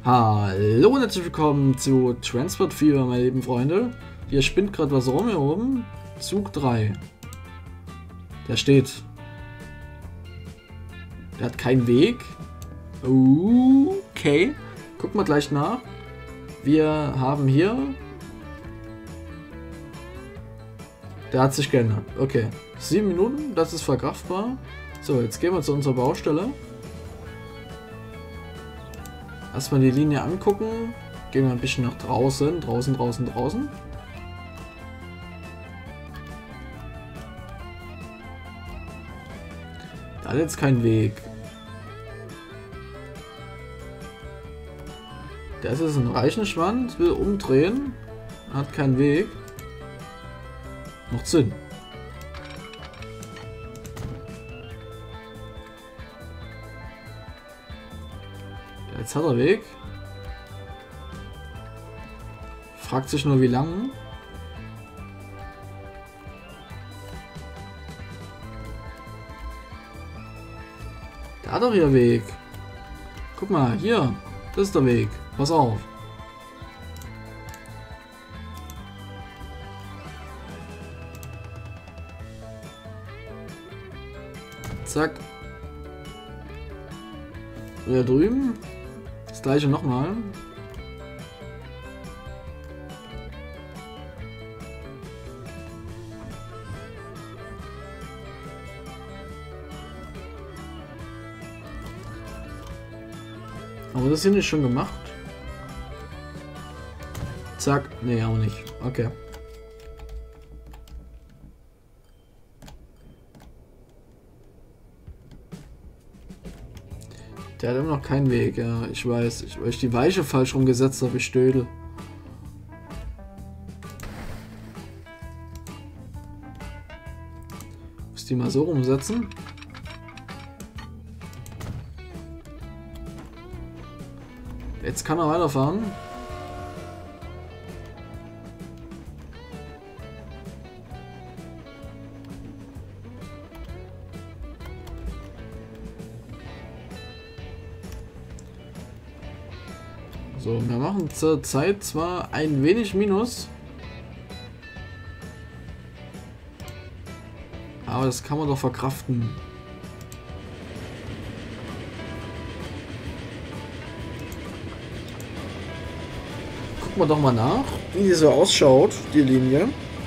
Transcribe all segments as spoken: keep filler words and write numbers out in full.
Hallo und herzlich willkommen zu Transport Fever, meine lieben Freunde. Hier spinnt gerade was rum hier oben. Zug drei. Der steht. Der hat keinen Weg. Okay. Gucken wir gleich nach. Wir haben hier... Der hat sich geändert. Okay. Sieben Minuten, das ist verkraftbar. So, jetzt gehen wir zu unserer Baustelle. Erstmal die Linie angucken. Gehen wir ein bisschen nach draußen. Draußen, draußen, draußen. Da hat jetzt kein Weg. Der ist jetzt ein Reichenschwand, will umdrehen. Hat keinen Weg. Macht Sinn. Jetzt hat er Weg. Fragt sich nur wie lang. Der hat doch hier Weg. Guck mal, hier. Das ist der Weg. Pass auf. Zack. Und da drüben. Das gleiche nochmal. Aber das hier ist schon gemacht. Zack. Nee, auch nicht. Okay. Der hat immer noch keinen Weg, ja, ich weiß. Ich, weil ich die Weiche falsch rumgesetzt habe, ich stöde. Muss die mal so rumsetzen. Jetzt kann er weiterfahren. So, wir machen zur Zeit zwar ein wenig Minus, aber das kann man doch verkraften. Gucken wir doch mal nach, wie die so ausschaut, die Linie.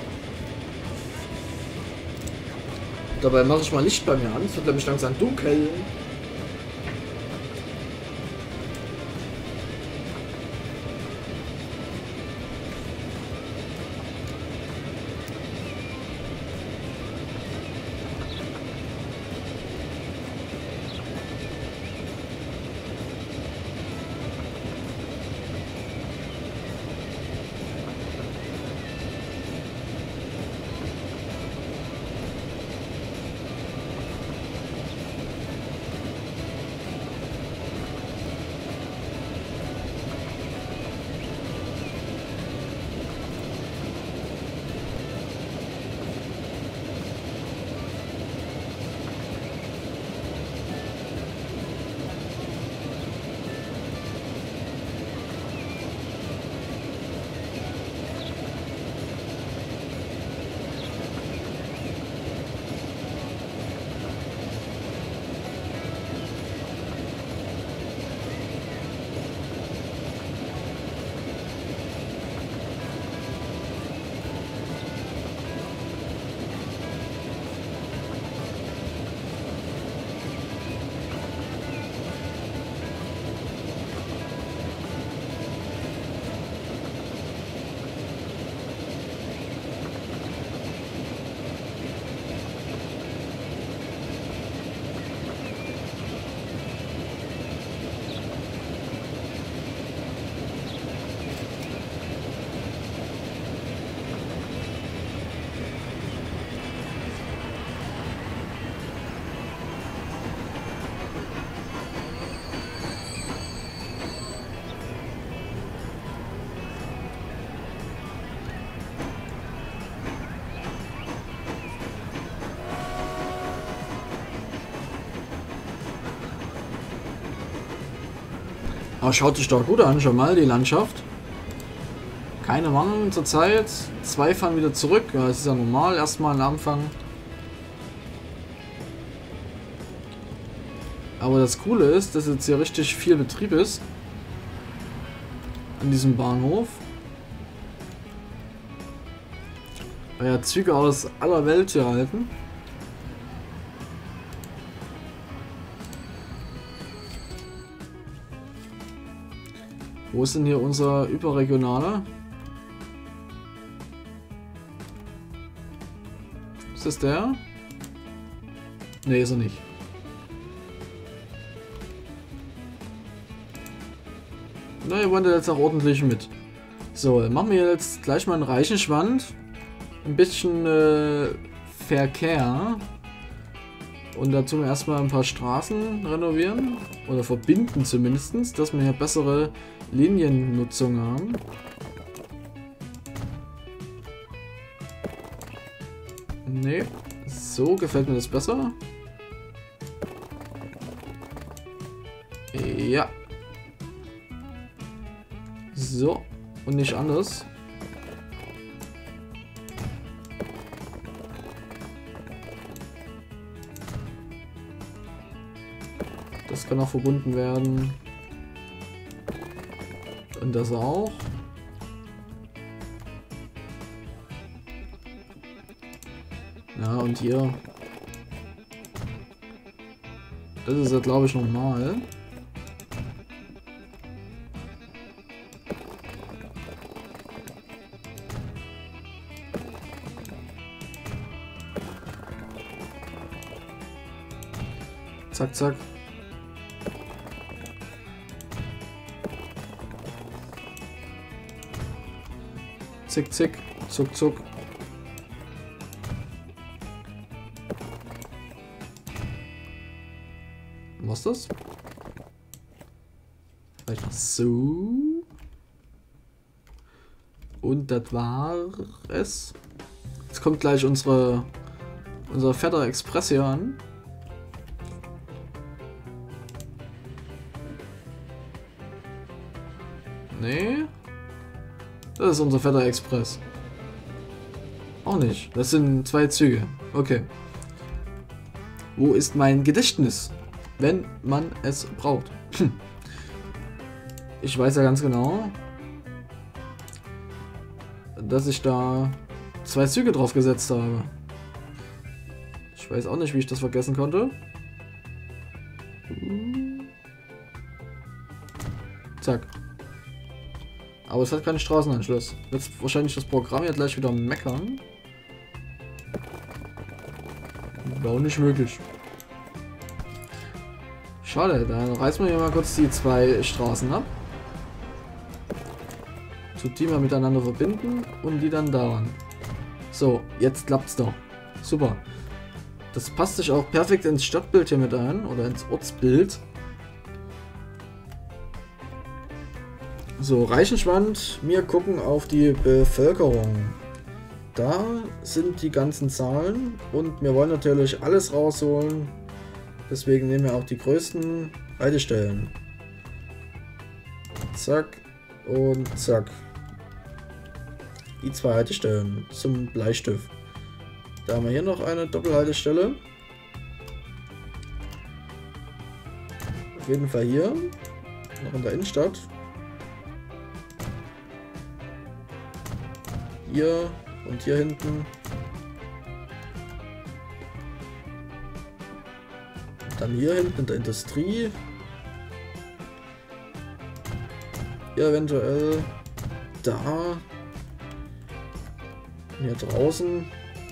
Dabei mache ich mal Licht bei mir an, es wird nämlich langsam dunkel. Aber schaut sich doch gut an, schon mal die Landschaft. Keine Warnung zurzeit. Zwei fahren wieder zurück. Ja, das ist ja normal. Erstmal am Anfang. Aber das Coole ist, dass jetzt hier richtig viel Betrieb ist. An diesem Bahnhof. Weil ja Züge aus aller Welt hier halten. Wo ist denn hier unser Überregionaler? Ist das der? Ne, ist er nicht. Na, ihr wollt jetzt auch ordentlich mit. So, dann machen wir jetzt gleich mal einen Reichenschwand. Ein bisschen äh, Verkehr. Und dazu erstmal ein paar Straßen renovieren. Oder verbinden zumindest, dass wir hier bessere Liniennutzung haben. Nee, so gefällt mir das besser. Ja. So, und nicht anders. Das kann auch verbunden werden. Und das auch. Ja, und hier. Das ist ja, glaube ich, normal. Zack, zack. Zick, zick. Zuck, zuck. Was ist das? Vielleicht noch so. Und das war es. Jetzt kommt gleich unsere unser fetter Express hier an. Nee. Das ist unser fetter Express. Auch nicht. Das sind zwei Züge. Okay. Wo ist mein Gedächtnis? Wenn man es braucht. Hm. Ich weiß ja ganz genau, dass ich da zwei Züge drauf gesetzt habe. Ich weiß auch nicht, wie ich das vergessen konnte. Zack. Aber es hat keinen Straßenanschluss. Wird wahrscheinlich das Programm ja gleich wieder meckern. War auch nicht möglich. Schade, dann reißen wir hier mal kurz die zwei Straßen ab. So die mal miteinander verbinden und die dann daran. So, jetzt klappt's doch. Super. Das passt sich auch perfekt ins Stadtbild hier mit ein oder ins Ortsbild. So, Reichenschwand, wir gucken auf die Bevölkerung. Da sind die ganzen Zahlen und wir wollen natürlich alles rausholen. Deswegen nehmen wir auch die größten Haltestellen. Zack und zack. Die zwei Haltestellen zum Bleistift. Da haben wir hier noch eine Doppelhaltestelle. Auf jeden Fall hier, noch in der Innenstadt. Hier und hier hinten. Dann hier hinten in der Industrie. Hier eventuell da. Hier draußen.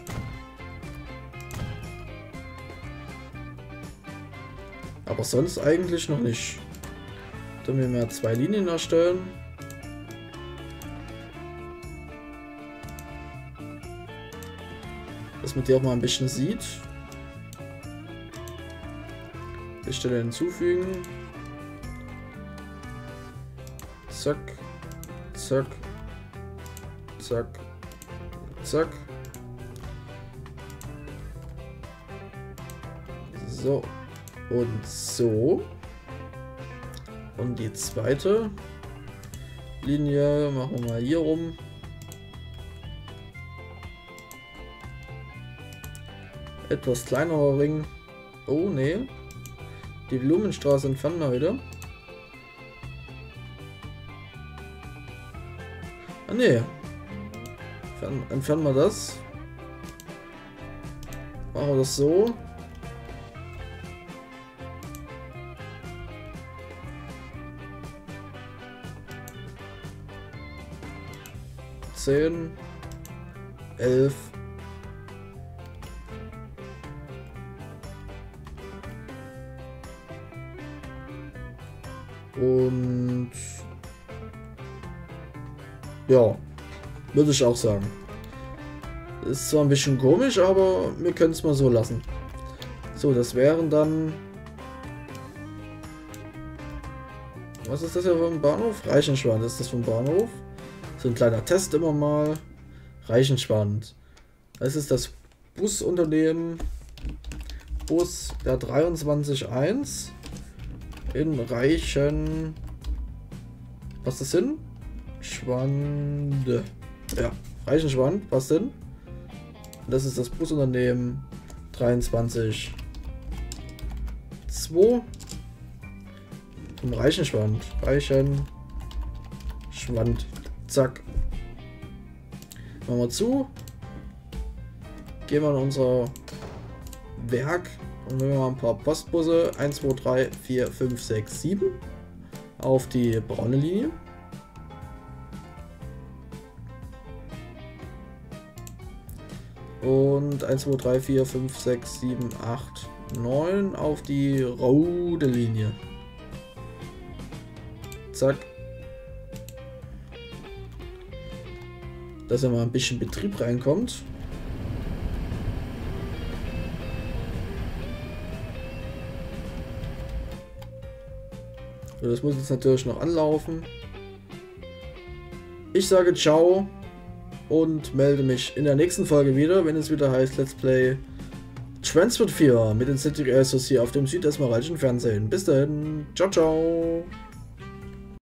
Aber sonst eigentlich noch nicht. Dann wir mehr zwei Linien erstellen. Dass man die auch mal ein bisschen sieht. Stelle hinzufügen. Zack. Zack. Zack. Zack. So. Und so. Und die zweite Linie machen wir mal hier rum. Etwas kleinerer Ring. Oh, nee. Die Blumenstraße entfernen wir wieder. Ah, nee. Entfernen, entfernen wir das. Machen wir das so. zehn, elf, und ja, würde ich auch sagen. Ist zwar ein bisschen komisch, aber wir können es mal so lassen. So, das wären dann... Was ist das hier vom Bahnhof? Reichenschwand ist das vom Bahnhof. So ein kleiner Test immer mal. Reichenschwand. Das ist das Busunternehmen Bus der dreiundzwanzig eins in Reichen... Was ist das hin? Schwande. Ja, Reichenschwand, was denn? Das ist das Busunternehmen dreiundzwanzig zwei vom Reichenschwand. Reichenschwand. Zack. Machen wir zu. Gehen wir in unser Werk und nehmen wir mal ein paar Postbusse. eins, zwei, drei, vier, fünf, sechs, sieben auf die braune Linie. Und eins, zwei, drei, vier, fünf, sechs, sieben, acht, neun auf die rote Linie. Zack. Dass ja mal ein bisschen Betrieb reinkommt. So, das muss jetzt natürlich noch anlaufen. Ich sage ciao und melde mich in der nächsten Folge wieder, wenn es wieder heißt Let's Play Transfert vier mit den City Airsos hier auf dem südesmeralischen Fernsehen. Bis dahin, ciao, ciao!